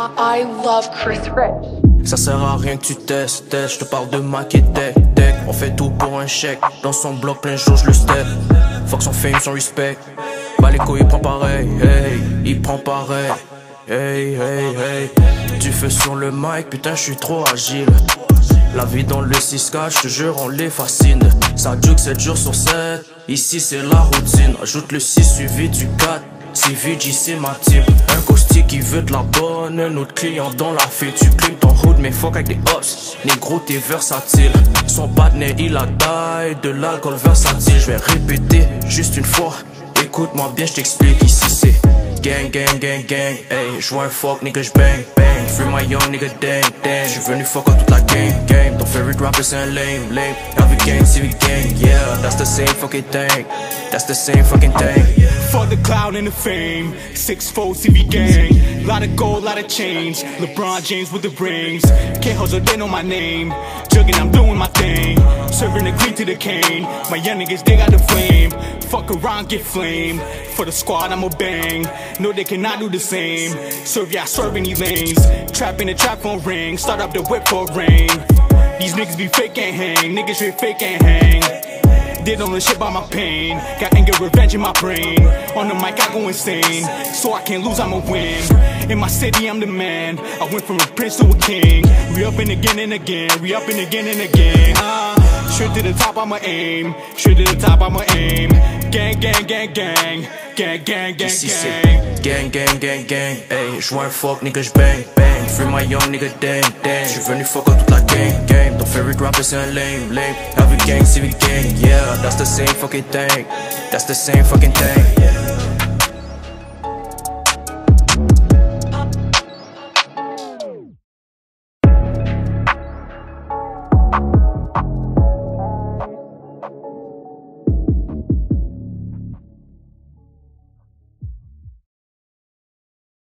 I love Chris Rich. Ça sert à rien que tu testes, je te parle de Mac et Tech. On fait tout pour un chèque, dans son bloc plein jour je le step. Fuck son fame, son respect. Bah les couilles il prend pareil, hey, il prend pareil. Hey, hey, hey. Du feu sur le mic, putain je suis trop agile. La vie dans le 6K, je te jure on les fascine. Ça juke 7 jours sur 7, ici c'est la routine. Ajoute le 6 suivi du 4, CVG c'est ma team. Un caustique qui veut de la bonne, un autre client dans la file. Tu climes ton hood mais fuck avec des hops, négro t'es versatile. Son partenaire il a taille, de l'alcool versatile. Je vais répéter juste une fois, écoute-moi bien je t'explique. Ici c'est gang, gang, gang, gang. Hey, j'vois un fuck nigga j'bang, bang. Free my young nigga dang, dang. J'suis venu fuck up toute la gang, gang. Ton favorite rapper c'est un lame, lame. Every gang, CV gang, yeah. That's the same fucking thing. That's the same fucking thing. For the cloud and the fame, 6'4" CV gang. Lot of gold, lot of change. LeBron James with the rings. Can't hustle, they know my name. Jugging, I'm doing my thing. Serving the green to the cane. My young niggas, they got the flame. Fuck around, get flame. For the squad, I'ma bang. No, they cannot do the same. Serve ya, swerve any lanes. Trap in the trap phone ring. Start up the whip for rain. These niggas be fake and hang. Niggas straight fake and hang. Did all the shit by my pain. Got anger, revenge in my brain. On the mic, I go insane. So I can't lose, I'ma win. In my city, I'm the man. I went from a prince to a king. We up and again and again. We up and again and again. Straight to the top, I'ma aim. Straight to the top, I'ma aim. Gang, gang, gang, gang. Gang, gang, gang, gang. Gang, gang, gang, gang. Hey, j'vois un fuck nigga j'bang, bang. Free my young nigga dang, dang. J'suis venu fuck up toute la gang, gang. Ton favorite rapper c'est un lame, lame. Every gang, CV gang, yeah. That's the same fucking thing. That's the same fucking thing.